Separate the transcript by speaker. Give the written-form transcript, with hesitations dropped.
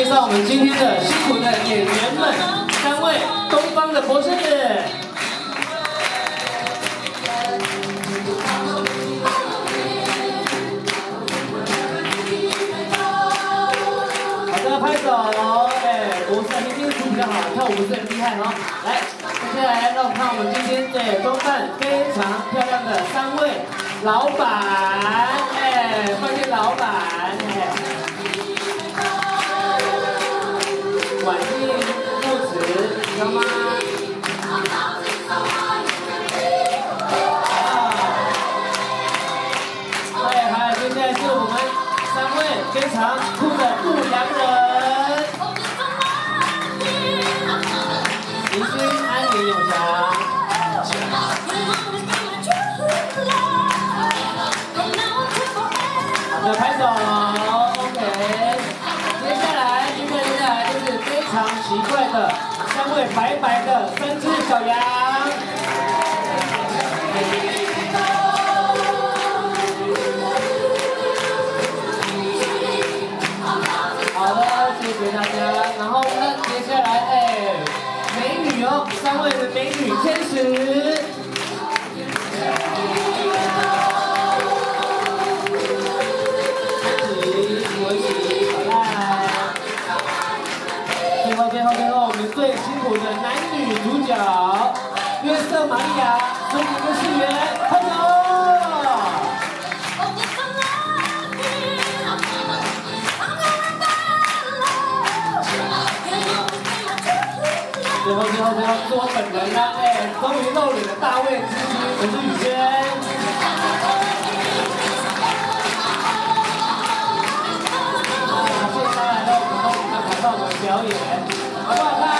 Speaker 1: 绍我们今天的辛苦的演员们，3位东方的博士。好的，拍手。博士今天舞比较好，跳舞不是很厉害哦。来，接下来让我们看我们今天装扮非常漂亮的3位老板，饭店老板，婉静、木子，知道吗？嗨，接下来是我们3位非常酷的牧羊人。 明星安宁永祥，好的，拍手 ，OK。接下来就是非常奇怪的3位白的3只小羊。好的，谢谢大家。然后呢，接下来美女哦，3位的美女天使。最后，我们最辛苦的男女主角约瑟、玛利亚、孙宁跟世元，拍手！最后是我本人啦，终于露脸的大卫之星，我是宇轩。谢谢大家来到我们东海看我们表演，好不好看？